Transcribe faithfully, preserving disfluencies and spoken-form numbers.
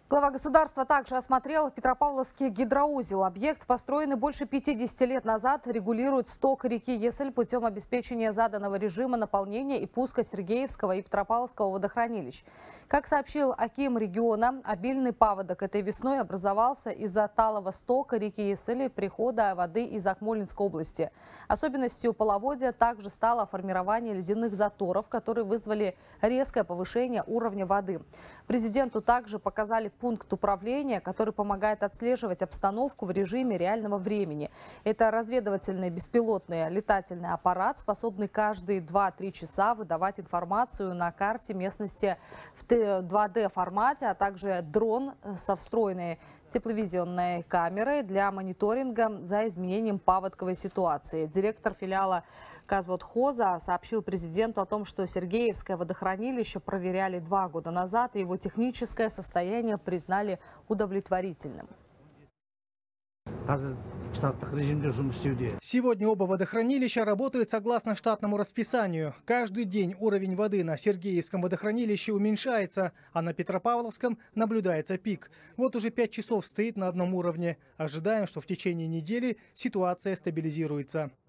Глава государства также осмотрел Петропавловский гидроузел. Объект, построенный больше пятидесяти лет назад, регулирует сток реки Есль путем обеспечения заданного режима наполнения и пуска Сергеевского и Петропавловского водохранилищ. Как сообщил аким региона, обильный паводок этой весной образовался из-за талого стока реки Есль и прихода воды из Акмолинской области. Особенностью половодья также стало формирование ледяных заторов, которые вызвали резкое повышение уровня воды. Президенту также показали пункт управления, который помогает отслеживать обстановку в режиме реального времени. Это разведывательный беспилотный летательный аппарат, способный каждые два-три часа выдавать информацию на карте местности в два дэ формате, а также дрон со встроенной тепловизионной камерой для мониторинга за изменением паводковой ситуации. Директор филиала Казводхоза сообщил президенту о том, что Сергеевское водохранилище проверяли два года назад, и его техническое состояние признали удовлетворительным. Сегодня оба водохранилища работают согласно штатному расписанию. Каждый день уровень воды на Сергеевском водохранилище уменьшается, а на Петропавловском наблюдается пик. Вот уже пять часов стоит на одном уровне. Ожидаем, что в течение недели ситуация стабилизируется.